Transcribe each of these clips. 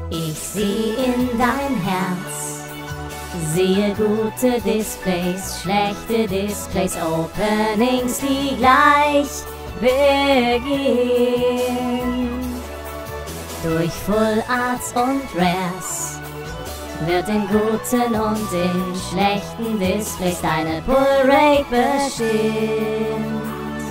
Ich sieh in dein Herz, sehe gute Displays, schlechte Displays, Openings, die gleich beginnen. Durch Full Arts und Rares wird in guten und in schlechten Displays deine Pull-Rate bestimmt.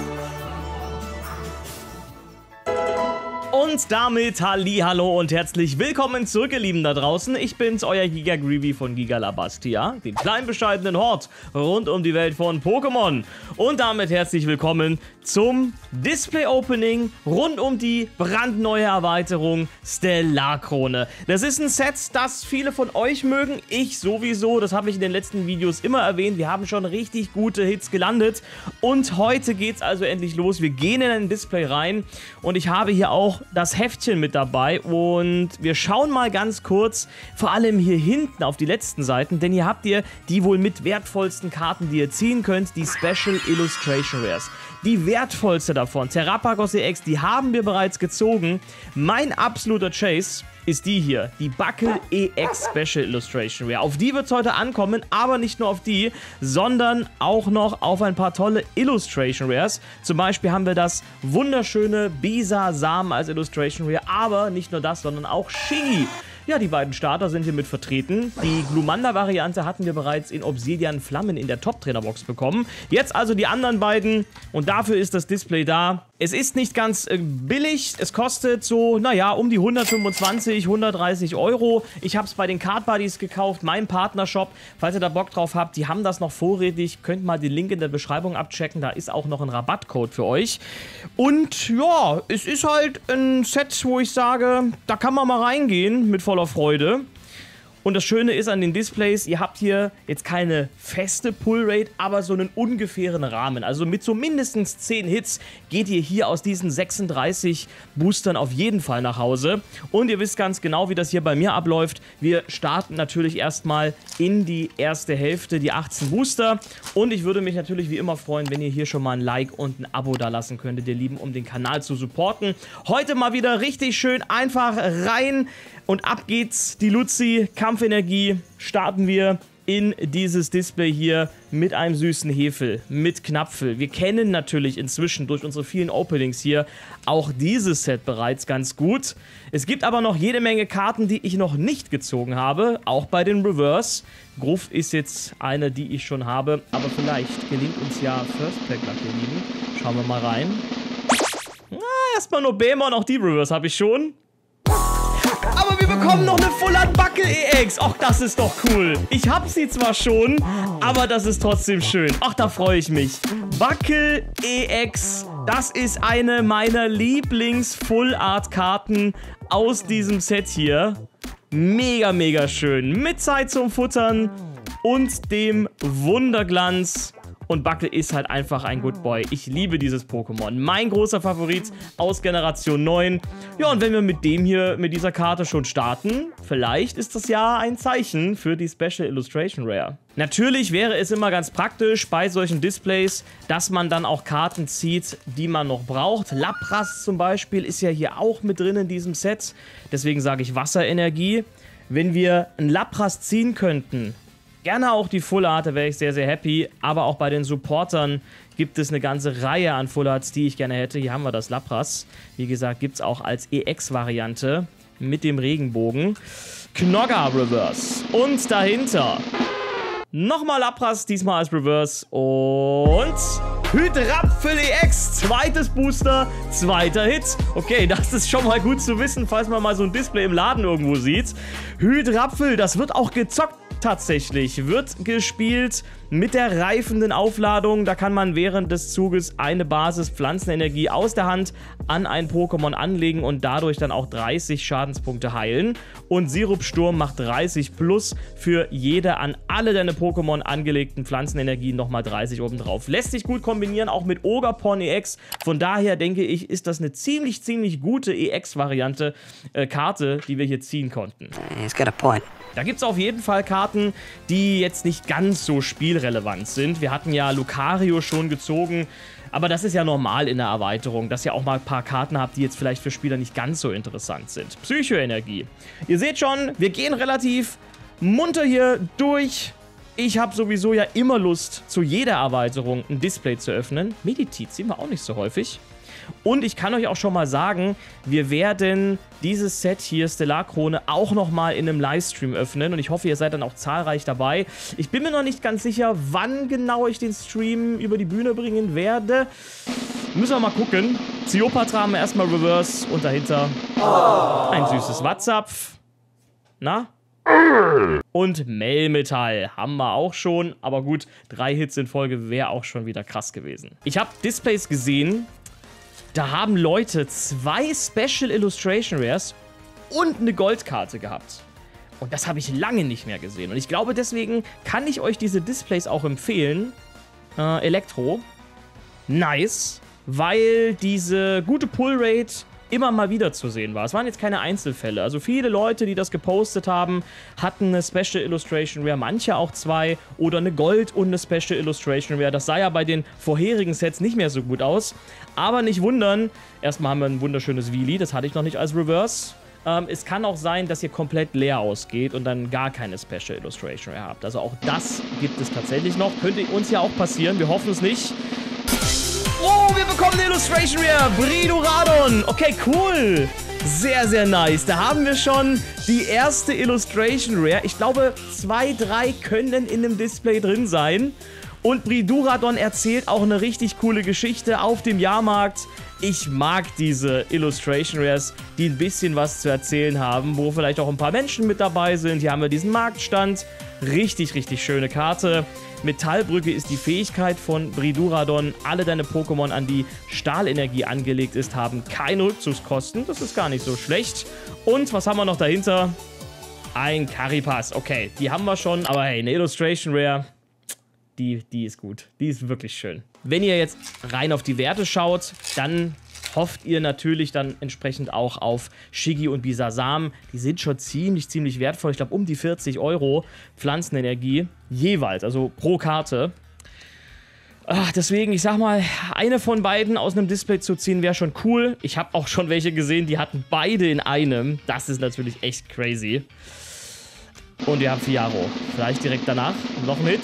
Und damit Hallihallo und herzlich willkommen zurück, ihr Lieben da draußen. Ich bin's, euer Giga Greavy von Gigalabastia, dem kleinen bescheidenen Hort rund um die Welt von Pokémon. Und damit herzlich willkommen zum Display-Opening rund um die brandneue Erweiterung Stellarkrone. Das ist ein Set, das viele von euch mögen, ich sowieso, das habe ich in den letzten Videos immer erwähnt. Wir haben schon richtig gute Hits gelandet und heute geht's also endlich los. Wir gehen in ein Display rein und ich habe hier auch das Heftchen mit dabei und wir schauen mal ganz kurz, vor allem hier hinten auf die letzten Seiten, denn hier habt ihr die wohl mit wertvollsten Karten, die ihr ziehen könnt, die Special Illustration Rares. Die wertvollste davon, Terrapagos EX, die haben wir bereits gezogen. Mein absoluter Chase ist die hier, die Buckle EX Special Illustration Rare. Auf die wird es heute ankommen, aber nicht nur auf die, sondern auch noch auf ein paar tolle Illustration Rares. Zum Beispiel haben wir das wunderschöne Bisa-Samen als Illustration Rare, aber nicht nur das, sondern auch Shiggy. Ja, die beiden Starter sind hier mit vertreten. Die Glumanda-Variante hatten wir bereits in Obsidian Flammen in der Top-Trainer-Box bekommen. Jetzt also die anderen beiden und dafür ist das Display da. Es ist nicht ganz billig, es kostet so, naja, um die 125, 130 Euro. Ich habe es bei den Card Buddies gekauft, meinem Partnershop. Falls ihr da Bock drauf habt, die haben das noch vorrätig. Könnt mal den Link in der Beschreibung abchecken, da ist auch noch ein Rabattcode für euch. Und ja, es ist halt ein Set, wo ich sage, da kann man mal reingehen mit voller Freude. Und das Schöne ist an den Displays, ihr habt hier jetzt keine feste Pullrate, aber so einen ungefähren Rahmen. Also mit so mindestens 10 Hits geht ihr hier aus diesen 36 Boostern auf jeden Fall nach Hause. Und ihr wisst ganz genau, wie das hier bei mir abläuft. Wir starten natürlich erstmal in die erste Hälfte, die 18 Booster. Und ich würde mich natürlich wie immer freuen, wenn ihr hier schon mal ein Like und ein Abo da lassen könntet, ihr Lieben, um den Kanal zu supporten. Heute mal wieder richtig schön einfach rein. Und ab geht's, die Luzi, Kampfenergie, starten wir in dieses Display hier mit einem süßen Hefel, mit Knapfel. Wir kennen natürlich inzwischen durch unsere vielen Openings hier auch dieses Set bereits ganz gut. Es gibt aber noch jede Menge Karten, die ich noch nicht gezogen habe, auch bei den Reverse. Gruff ist jetzt eine, die ich schon habe, aber vielleicht gelingt uns ja First Pack Luck, ihr Lieben. Schauen wir mal rein. Erstmal nur Behemoth, auch die Reverse habe ich schon. Aber wir bekommen noch eine Full Art Buckle EX. Ach, das ist doch cool. Ich habe sie zwar schon, aber das ist trotzdem schön. Ach, da freue ich mich. Buckle EX, das ist eine meiner Lieblings-Full Art Karten aus diesem Set hier. Mega, mega schön. Mit Zeit zum Futtern und dem Wunderglanz. Und Buckle ist halt einfach ein Good Boy. Ich liebe dieses Pokémon. Mein großer Favorit aus Generation 9. Ja, und wenn wir mit dem hier, mit dieser Karte schon starten, vielleicht ist das ja ein Zeichen für die Special Illustration Rare. Natürlich wäre es immer ganz praktisch bei solchen Displays, dass man dann auch Karten zieht, die man noch braucht. Lapras zum Beispiel ist ja hier auch mit drin in diesem Set. Deswegen sage ich Wasserenergie. Wenn wir ein Lapras ziehen könnten, gerne auch die Full Art, da wäre ich sehr, sehr happy. Aber auch bei den Supportern gibt es eine ganze Reihe an Full Arts, die ich gerne hätte. Hier haben wir das Lapras. Wie gesagt, gibt es auch als EX-Variante mit dem Regenbogen. Knogger Reverse. Und dahinter nochmal Lapras, diesmal als Reverse. Und Hydrapfel EX, zweites Booster, zweiter Hit. Okay, das ist schon mal gut zu wissen, falls man mal so ein Display im Laden irgendwo sieht. Hydrapfel, das wird auch gezockt. Tatsächlich wird gespielt mit der reifenden Aufladung. Da kann man während des Zuges eine Basis Pflanzenenergie aus der Hand an ein Pokémon anlegen und dadurch dann auch 30 Schadenspunkte heilen. Und Sirupsturm macht 30 plus für jede an alle deine Pokémon angelegten Pflanzenenergien nochmal 30 obendrauf. Lässt sich gut kombinieren. kombinieren, auch mit Ogerpon EX. Von daher denke ich, ist das eine ziemlich gute EX-Variante, Karte, die wir hier ziehen konnten. He's got a point. Da gibt es auf jeden Fall Karten, die jetzt nicht ganz so spielrelevant sind. Wir hatten ja Lucario schon gezogen, aber das ist ja normal in der Erweiterung, dass ihr auch mal ein paar Karten habt, die jetzt vielleicht für Spieler nicht ganz so interessant sind. Psychoenergie. Ihr seht schon, wir gehen relativ munter hier durch. Ich habe sowieso ja immer Lust, zu jeder Erweiterung ein Display zu öffnen. Meditit sehen wir auch nicht so häufig. Und ich kann euch auch schon mal sagen, wir werden dieses Set hier, Stellarkrone, auch nochmal in einem Livestream öffnen. Und ich hoffe, ihr seid dann auch zahlreich dabei. Ich bin mir noch nicht ganz sicher, wann genau ich den Stream über die Bühne bringen werde. Müssen wir mal gucken. Ziopatra haben wir erstmal Reverse und dahinter ein süßes Watzapf. Na? Und Melmetall haben wir auch schon. Aber gut, 3 Hits in Folge wäre auch schon wieder krass gewesen. Ich habe Displays gesehen. Da haben Leute 2 Special Illustration Rares und eine Goldkarte gehabt. Und das habe ich lange nicht mehr gesehen. Und ich glaube, deswegen kann ich euch diese Displays auch empfehlen. Elektro. Nice. Weil diese gute Pull-Rate immer mal wieder zu sehen war. Es waren jetzt keine Einzelfälle. Also viele Leute, die das gepostet haben, hatten eine Special Illustration Rare, manche auch 2 oder eine Gold und eine Special Illustration Rare. Das sah ja bei den vorherigen Sets nicht mehr so gut aus. Aber nicht wundern, erstmal haben wir ein wunderschönes Wheelie, das hatte ich noch nicht als Reverse. Es kann auch sein, dass ihr komplett leer ausgeht und dann gar keine Special Illustration Rare habt. Also auch das gibt es tatsächlich noch. Könnte uns ja auch passieren, wir hoffen es nicht. Oh, wir bekommen eine Illustration Rare. Briduradon. Okay, cool. Sehr nice. Da haben wir schon die erste Illustration Rare. Ich glaube, 2, 3 können in einem Display drin sein. Und Briduradon erzählt auch eine richtig coole Geschichte auf dem Jahrmarkt. Ich mag diese Illustration Rares, die ein bisschen was zu erzählen haben, wo vielleicht auch ein paar Menschen mit dabei sind. Hier haben wir diesen Marktstand. Richtig schöne Karte. Metallbrücke ist die Fähigkeit von Briduradon. Alle deine Pokémon, an die Stahlenergie angelegt ist, haben keine Rückzugskosten. Das ist gar nicht so schlecht. Und was haben wir noch dahinter? Ein Caripas. Okay, die haben wir schon. Aber hey, eine Illustration Rare, die ist gut. Die ist wirklich schön. Wenn ihr jetzt rein auf die Werte schaut, dann hofft ihr natürlich dann entsprechend auch auf Shiggy und Bisasam. Die sind schon ziemlich wertvoll. Ich glaube, um die 40 € Pflanzenenergie jeweils, also pro Karte. Deswegen, ich sag mal, eine von beiden aus einem Display zu ziehen, wäre schon cool. Ich habe auch schon welche gesehen, die hatten beide in einem. Das ist natürlich echt crazy. Und wir haben Fiaro. Vielleicht direkt danach noch ein Hit.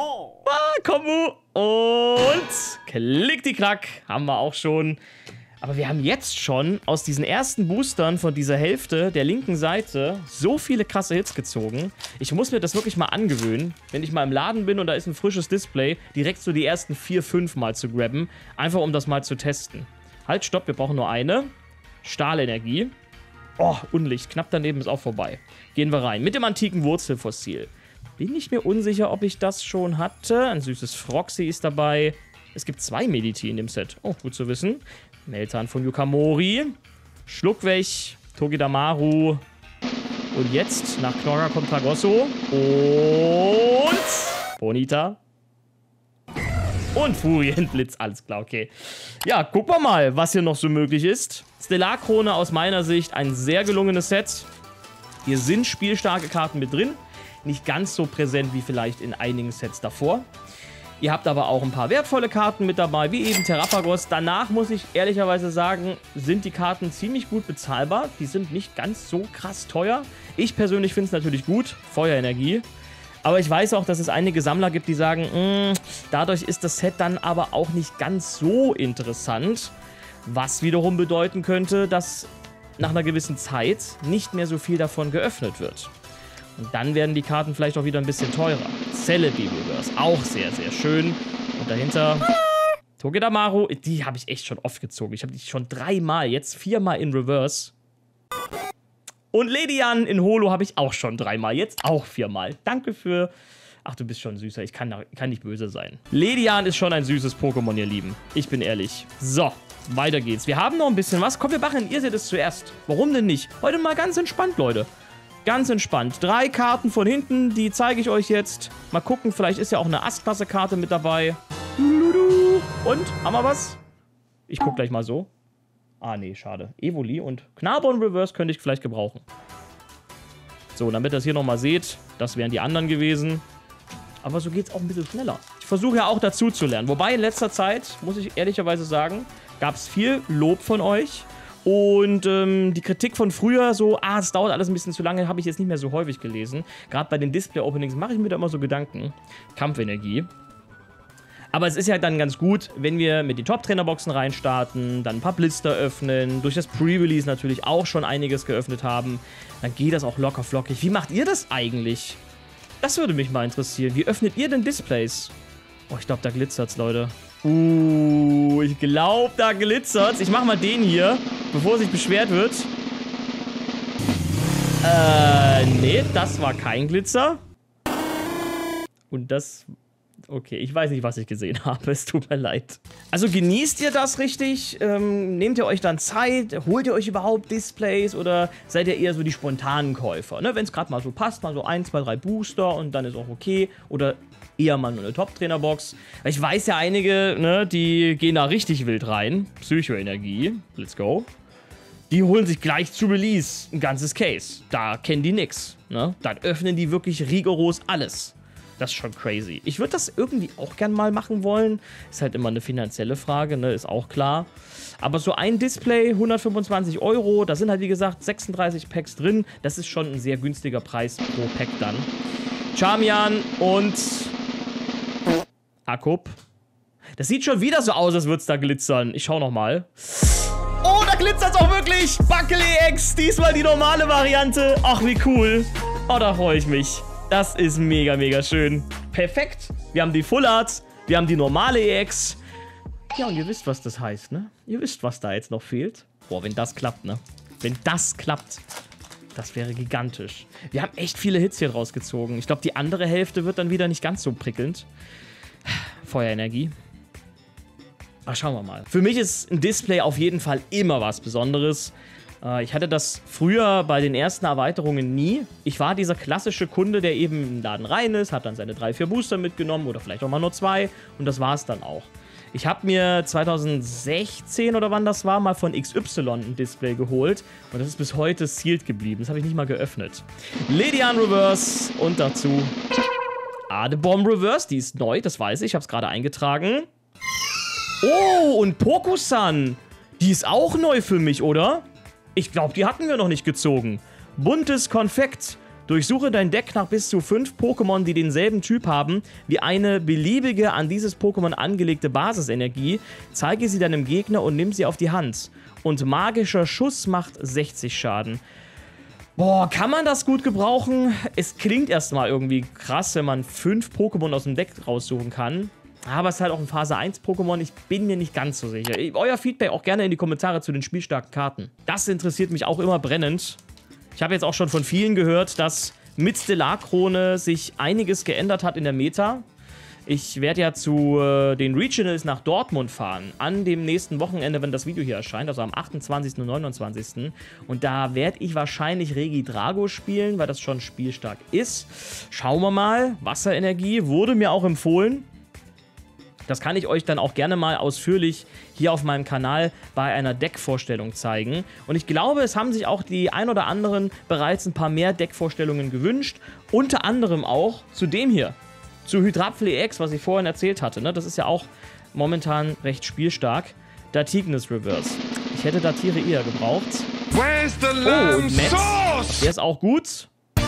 Kombo. Und klick-die-klack. Haben wir auch schon. Aber wir haben jetzt schon aus diesen ersten Boostern von dieser Hälfte der linken Seite so viele krasse Hits gezogen. Ich muss mir das wirklich mal angewöhnen, wenn ich mal im Laden bin und da ist ein frisches Display, direkt so die ersten 4, 5 Mal zu grabben. Einfach um das mal zu testen. Halt, stopp, wir brauchen nur eine. Stahlenergie. Oh, Unlicht. Knapp daneben ist auch vorbei. Gehen wir rein. Mit dem antiken Wurzelfossil. Bin ich mir unsicher, ob ich das schon hatte. Ein süßes Froxy ist dabei. Es gibt 2 Mediti in dem Set. Oh, gut zu wissen. Meltan von Yukamori. Schluck weg. Togedamaru. Und jetzt, nach Knorr kommt Tragosso. Und Bonita. Und Furienblitz, alles klar, okay. Ja, gucken wir mal, was hier noch so möglich ist. Stellarkrone aus meiner Sicht ein sehr gelungenes Set. Hier sind spielstarke Karten mit drin. Nicht ganz so präsent wie vielleicht in einigen Sets davor. Ihr habt aber auch ein paar wertvolle Karten mit dabei, wie eben Terrapagos. Danach muss ich ehrlicherweise sagen, sind die Karten ziemlich gut bezahlbar. Die sind nicht ganz so krass teuer. Ich persönlich finde es natürlich gut, Feuerenergie. Aber ich weiß auch, dass es einige Sammler gibt, die sagen, dadurch ist das Set dann aber auch nicht ganz so interessant. Was wiederum bedeuten könnte, dass nach einer gewissen Zeit nicht mehr so viel davon geöffnet wird. Und dann werden die Karten vielleicht auch wieder ein bisschen teurer. Celebi Reverse, auch sehr schön. Und dahinter Togedamaru, die habe ich echt schon oft gezogen. Ich habe die schon 3 Mal, jetzt 4 Mal in Reverse. Und Ledian in Holo habe ich auch schon 3 Mal, jetzt auch 4 Mal. Danke für... Ach, du bist schon süßer, ich kann nicht böse sein. Ledian ist schon ein süßes Pokémon, ihr Lieben. Ich bin ehrlich. So, weiter geht's. Wir haben noch ein bisschen was. Komm, wir machen, ihr seht es zuerst. Warum denn nicht? Heute mal ganz entspannt, Leute. Ganz entspannt. 3 Karten von hinten, die zeige ich euch jetzt. Mal gucken, vielleicht ist ja auch eine Astklasse-Karte mit dabei. Und? Haben wir was? Ich guck gleich mal so. Ah, nee, schade. Evoli und Knarbon Reverse könnte ich vielleicht gebrauchen. So, damit ihr das hier nochmal seht, das wären die anderen gewesen. Aber so geht es auch ein bisschen schneller. Ich versuche ja auch dazu zu lernen. Wobei in letzter Zeit, muss ich ehrlicherweise sagen, gab es viel Lob von euch. Und die Kritik von früher, so, es dauert alles ein bisschen zu lange, habe ich jetzt nicht mehr so häufig gelesen. Gerade bei den Display-Openings mache ich mir da immer so Gedanken. Kampfenergie. Aber es ist ja dann ganz gut, wenn wir mit den Top-Trainer-Boxen reinstarten, dann ein paar Blister öffnen, durch das Pre-Release natürlich auch schon einiges geöffnet haben. Dann geht das auch locker flockig. Wie macht ihr das eigentlich? Das würde mich mal interessieren. Wie öffnet ihr denn Displays? Oh, ich glaube, da glitzert's, Leute. Ich glaube, da glitzert's. Ich mache mal den hier, bevor sich beschwert wird. Nee, das war kein Glitzer. Und das... Okay, ich weiß nicht, was ich gesehen habe. Es tut mir leid. Also genießt ihr das richtig? Nehmt ihr euch dann Zeit? Holt ihr euch überhaupt Displays? Oder seid ihr eher so die spontanen Käufer? Ne? Wenn es gerade mal so passt, mal so 1, 2, 3 Booster und dann ist auch okay. Oder eher mal nur eine Top-Trainer-Box. Ich weiß ja einige, ne, die gehen da richtig wild rein. Psychoenergie. Let's go. Die holen sich gleich zu Release ein ganzes Case. Da kennen die nix. Ne? Dann öffnen die wirklich rigoros alles. Das ist schon crazy. Ich würde das irgendwie auch gern mal machen wollen. Ist halt immer eine finanzielle Frage, ne? Ist auch klar. Aber so ein Display, 125 €, da sind halt wie gesagt 36 Packs drin. Das ist schon ein sehr günstiger Preis pro Pack dann. Charmian und Akub. Das sieht schon wieder so aus, als würde es da glitzern. Ich schau nochmal. Oh, da glitzert es auch wirklich. Buckle EX, diesmal die normale Variante. Ach, wie cool. Oh, da freue ich mich. Das ist mega, mega schön. Perfekt. Wir haben die Full Art, wir haben die normale EX. Ja, und ihr wisst, was das heißt, ne? Ihr wisst, was da jetzt noch fehlt. Boah, wenn das klappt, ne? Wenn das klappt, das wäre gigantisch. Wir haben echt viele Hits hier rausgezogen. Ich glaube, die andere Hälfte wird dann wieder nicht ganz so prickelnd. Feuerenergie. Aber schauen wir mal. Für mich ist ein Display auf jeden Fall immer was Besonderes. Ich hatte das früher bei den ersten Erweiterungen nie. Ich war dieser klassische Kunde, der eben in den Laden rein ist, hat dann seine 3, 4 Booster mitgenommen oder vielleicht auch mal nur 2 und das war es dann auch. Ich habe mir 2016 oder wann das war, mal von XY ein Display geholt und das ist bis heute sealed geblieben. Das habe ich nicht mal geöffnet. Ledian Reverse und dazu Adebomb Reverse, die ist neu, das weiß ich, ich habe es gerade eingetragen. Oh, und Pokusan, die ist auch neu für mich, oder? Ich glaube, die hatten wir noch nicht gezogen. Buntes Konfekt. Durchsuche dein Deck nach bis zu 5 Pokémon, die denselben Typ haben, wie eine beliebige an dieses Pokémon angelegte Basisenergie. Zeige sie deinem Gegner und nimm sie auf die Hand. Und magischer Schuss macht 60 Schaden. Boah, kann man das gut gebrauchen? Es klingt erstmal irgendwie krass, wenn man 5 Pokémon aus dem Deck raussuchen kann. Aber es ist halt auch ein Phase 1 Pokémon, ich bin mir nicht ganz so sicher. Euer Feedback auch gerne in die Kommentare zu den spielstarken Karten. Das interessiert mich auch immer brennend. Ich habe jetzt auch schon von vielen gehört, dass mit Stellarkrone sich einiges geändert hat in der Meta. Ich werde ja zu den Regionals nach Dortmund fahren, an dem nächsten Wochenende, wenn das Video hier erscheint, also am 28. und 29. Und da werde ich wahrscheinlich Regidrago spielen, weil das schon spielstark ist. Schauen wir mal. Wasserenergie wurde mir auch empfohlen. Das kann ich euch dann auch gerne mal ausführlich hier auf meinem Kanal bei einer Deckvorstellung zeigen. Und ich glaube, es haben sich auch die ein oder anderen bereits ein paar mehr Deckvorstellungen gewünscht. Unter anderem auch zu dem hier, zu Hydrapfel EX, was ich vorhin erzählt hatte. Ne? Das ist ja auch momentan recht spielstark. Datignis Reverse. Ich hätte Datire eher gebraucht. Oh, und Metz, der ist auch gut.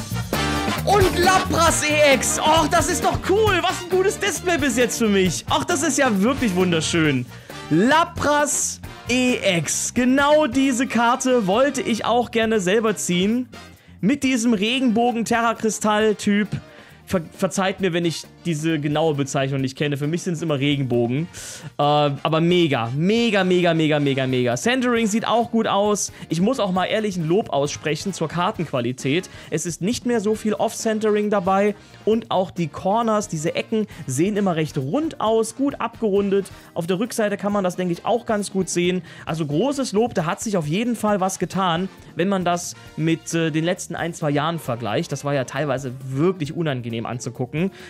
Und Lapras EX. Och, das ist doch cool. Was ein gutes Display bis jetzt für mich. Ach, das ist ja wirklich wunderschön. Lapras EX. Genau diese Karte wollte ich auch gerne selber ziehen. Mit diesem Regenbogen-Terra-Kristall-Typ. Verzeiht mir, wenn ich diese genaue Bezeichnung nicht kenne. Für mich sind es immer Regenbogen. Aber mega, mega, mega, mega, mega, mega. Centering sieht auch gut aus. Ich muss auch mal ehrlich ein Lob aussprechen zur Kartenqualität. Es ist nicht mehr so viel Off-Centering dabei. Und auch die Corners, diese Ecken, sehen immer recht rund aus, gut abgerundet. Auf der Rückseite kann man das, denke ich, auch ganz gut sehen. Also großes Lob, da hat sich auf jeden Fall was getan, wenn man das mit den letzten 1, 2 Jahren vergleicht. Das war ja teilweise wirklich unangenehm anzugucken. Aber hier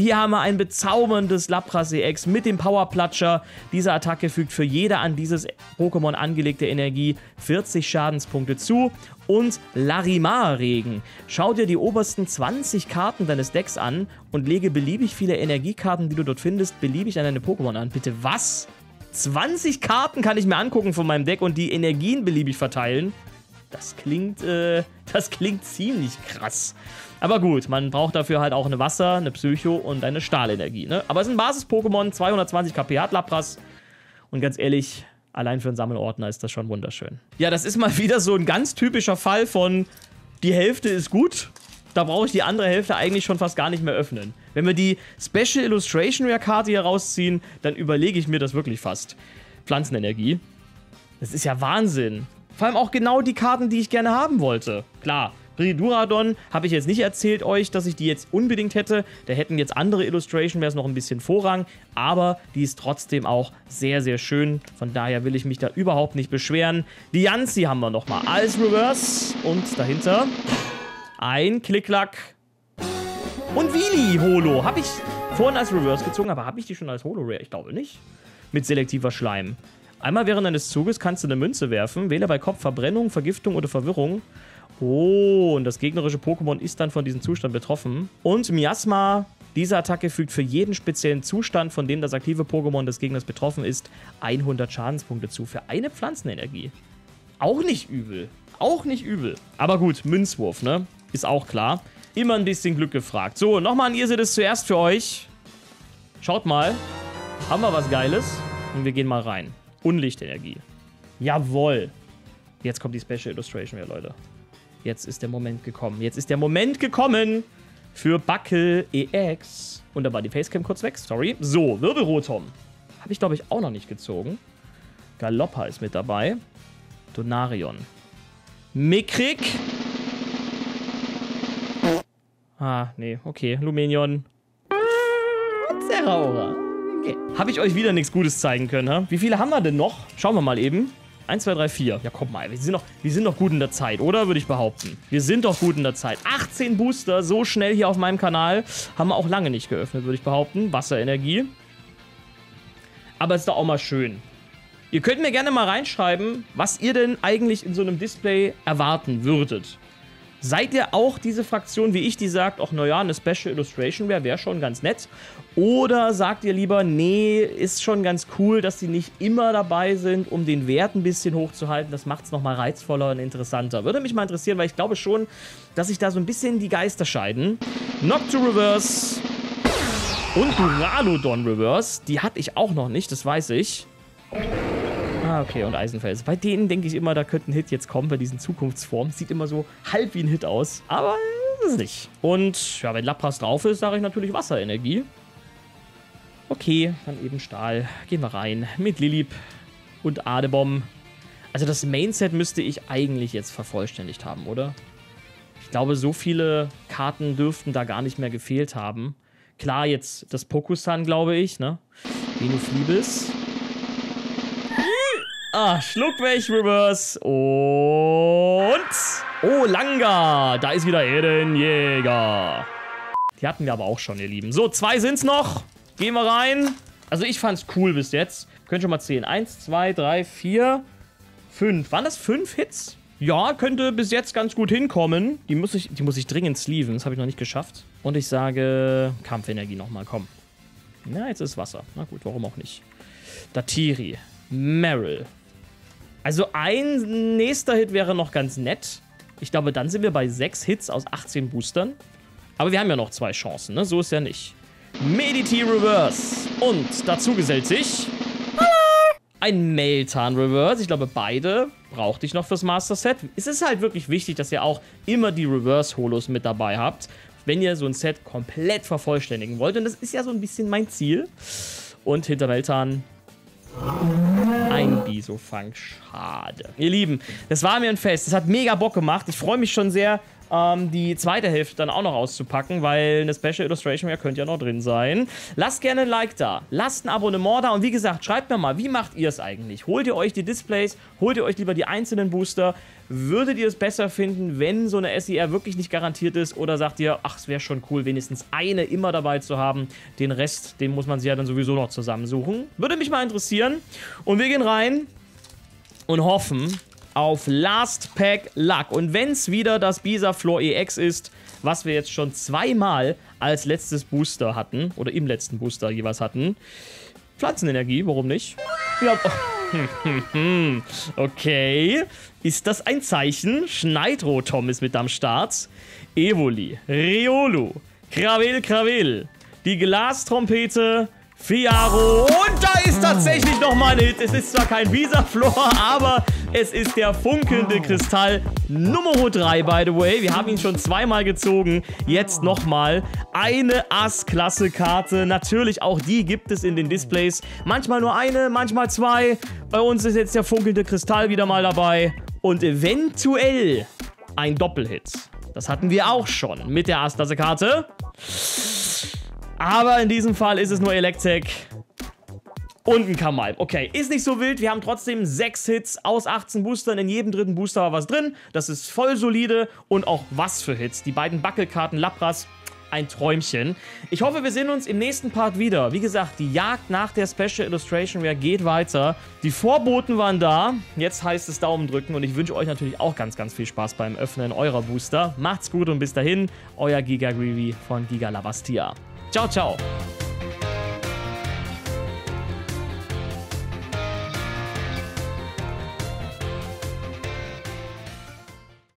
Hier haben wir ein bezauberndes Lapras EX mit dem Powerplatscher. Diese Attacke fügt für jede an dieses Pokémon angelegte Energie 40 Schadenspunkte zu. Und Larimar-Regen. Schau dir die obersten 20 Karten deines Decks an und lege beliebig viele Energiekarten, die du dort findest, beliebig an deine Pokémon an. Bitte was? 20 Karten kann ich mir angucken von meinem Deck und die Energien beliebig verteilen? Das klingt ziemlich krass. Aber gut, man braucht dafür halt auch eine Wasser-, eine Psycho- und eine Stahlenergie, ne? Aber es ist ein Basis-Pokémon, 220 KP hat Lapras. Und ganz ehrlich, allein für einen Sammelordner ist das schon wunderschön. Ja, das ist mal wieder so ein ganz typischer Fall von, die Hälfte ist gut, da brauche ich die andere Hälfte eigentlich schon fast gar nicht mehr öffnen. Wenn wir die Special Illustration Rare Karte hier rausziehen, dann überlege ich mir das wirklich fast. Pflanzenenergie. Das ist ja Wahnsinn. Vor allem auch genau die Karten, die ich gerne haben wollte. Klar, Briduradon habe ich jetzt nicht erzählt euch, dass ich die jetzt unbedingt hätte. Da hätten jetzt andere Illustration Rares noch ein bisschen Vorrang. Aber die ist trotzdem auch sehr, sehr schön. Von daher will ich mich da überhaupt nicht beschweren. Die Yanzi haben wir nochmal als Reverse. Und dahinter ein Klicklack. Und Wheelie Holo. Habe ich vorhin als Reverse gezogen, aber habe ich die schon als Holo Rare? Ich glaube nicht. Mit selektiver Schleim. Einmal während eines Zuges kannst du eine Münze werfen. Wähle bei Kopf Verbrennung, Vergiftung oder Verwirrung. Oh, und das gegnerische Pokémon ist dann von diesem Zustand betroffen. Und Miasma, diese Attacke fügt für jeden speziellen Zustand, von dem das aktive Pokémon des Gegners betroffen ist, 100 Schadenspunkte zu. Für eine Pflanzenenergie. Auch nicht übel. Auch nicht übel. Aber gut, Münzwurf, ne? Ist auch klar. Immer ein bisschen Glück gefragt. So, nochmal ein Irrsides zuerst für euch. Schaut mal. Haben wir was Geiles? Und wir gehen mal rein. Unlichtenergie. Jawohl. Jetzt kommt die Special Illustration, ja, Leute. Jetzt ist der Moment gekommen. Jetzt ist der Moment gekommen für Buckle EX. Und da war die Facecam kurz weg, sorry. So, Wirbelrotom. Habe ich, glaube ich, auch noch nicht gezogen. Galoppa ist mit dabei. Donarion. Mikrik. Ah, nee, okay. Lumenion. Und Zeraora. Okay. Habe ich euch wieder nichts Gutes zeigen können, ha? Wie viele haben wir denn noch? Schauen wir mal eben. 1, 2, 3, 4. Ja, komm mal. Wir sind doch gut in der Zeit, oder? Würde ich behaupten. Wir sind doch gut in der Zeit. 18 Booster, so schnell hier auf meinem Kanal. Haben wir auch lange nicht geöffnet, würde ich behaupten. Wasserenergie. Aber ist doch auch mal schön. Ihr könnt mir gerne mal reinschreiben, was ihr denn eigentlich in so einem Display erwarten würdet. Seid ihr auch diese Fraktion wie ich, die sagt, ach naja, eine Special Illustration wäre schon ganz nett? Oder sagt ihr lieber, nee, ist schon ganz cool, dass sie nicht immer dabei sind, um den Wert ein bisschen hochzuhalten. Das macht es nochmal reizvoller und interessanter. Würde mich mal interessieren, weil ich glaube schon, dass sich da so ein bisschen die Geister scheiden. Nocto Reverse und Duraludon Reverse, die hatte ich auch noch nicht, das weiß ich. Ah, okay, und Eisenfels. Bei denen denke ich immer, da könnte ein Hit jetzt kommen, bei diesen Zukunftsformen. Sieht immer so halb wie ein Hit aus, aber ist es nicht. Und ja, wenn Lapras drauf ist, sage ich natürlich Wasserenergie. Okay, dann eben Stahl. Gehen wir rein mit Lilip und Adebom. Also das Mainset müsste ich eigentlich jetzt vervollständigt haben, oder? Ich glaube, so viele Karten dürften da gar nicht mehr gefehlt haben. Klar, jetzt das Pokusan, glaube ich, ne? Venuflibis. Ah, Schluckweg Reverse und... Oh, Langa. Da ist wieder Erdenjäger. Die hatten wir aber auch schon, ihr Lieben. So, 2 sind's noch. Gehen wir rein. Also ich fand's cool bis jetzt. Könnt schon mal zählen. 1, 2, 3, 4, 5. Waren das 5 Hits? Ja, könnte bis jetzt ganz gut hinkommen. Die muss ich dringend sleeven. Das habe ich noch nicht geschafft. Und ich sage Kampfenergie nochmal, komm. Na, jetzt ist Wasser. Na gut, warum auch nicht. Datiri. Meryl. Also ein nächster Hit wäre noch ganz nett. Ich glaube, dann sind wir bei 6 Hits aus 18 Boostern. Aber wir haben ja noch 2 Chancen, ne? So ist ja nicht. Mediti Reverse. Und dazu gesellt sich ein Meltan Reverse. Ich glaube, beide brauchte ich noch fürs Master Set. Es ist halt wirklich wichtig, dass ihr auch immer die Reverse-Holos mit dabei habt, wenn ihr so ein Set komplett vervollständigen wollt. Und das ist ja so ein bisschen mein Ziel. Und hinter Meltan ein Bisofang. Schade. Ihr Lieben, das war mir ein Fest. Das hat mega Bock gemacht. Ich freue mich schon sehr, die zweite Hälfte dann auch noch auszupacken, weil eine Special Illustration könnte ja noch drin sein. Lasst gerne ein Like da. Lasst ein Abonnement da. Und wie gesagt, schreibt mir mal, wie macht ihr es eigentlich? Holt ihr euch die Displays? Holt ihr euch lieber die einzelnen Booster? Würdet ihr es besser finden, wenn so eine SER wirklich nicht garantiert ist? Oder sagt ihr, ach, es wäre schon cool, wenigstens eine immer dabei zu haben. Den Rest, den muss man sich ja dann sowieso noch zusammensuchen. Würde mich mal interessieren. Und wir gehen rein und hoffen auf Last Pack Luck. Und wenn es wieder das Bisaflor EX ist, was wir jetzt schon zweimal als letztes Booster hatten, oder im letzten Booster jeweils hatten. Pflanzenenergie, warum nicht? Ja. Okay. Ist das ein Zeichen? Schneidrotom ist mit am Start. Evoli, Riolu, Krawel, die Glastrompete, Fiaro. Und da ist tatsächlich nochmal ein Hit. Es ist zwar kein Bisaflor, aber es ist der funkelnde Kristall Nummer 3, by the way. Wir haben ihn schon zweimal gezogen. Jetzt nochmal eine Ass-Klasse-Karte. Natürlich auch die gibt es in den Displays. Manchmal nur eine, manchmal zwei. Bei uns ist jetzt der funkelnde Kristall wieder mal dabei. Und eventuell ein Doppelhit. Das hatten wir auch schon mit der Ass-Klasse-Karte. Aber in diesem Fall ist es nur Electek und ein Kamal. Okay, ist nicht so wild. Wir haben trotzdem 6 Hits aus 18 Boostern. In jedem dritten Booster war was drin. Das ist voll solide. Und auch was für Hits. Die beiden Buckelkarten Lapras, ein Träumchen. Ich hoffe, wir sehen uns im nächsten Part wieder. Wie gesagt, die Jagd nach der Special Illustration Rare geht weiter. Die Vorboten waren da. Jetzt heißt es Daumen drücken. Und ich wünsche euch natürlich auch ganz, ganz viel Spaß beim Öffnen eurer Booster. Macht's gut und bis dahin. Euer Giga Greavy von Giga Labastia. Ciao, ciao.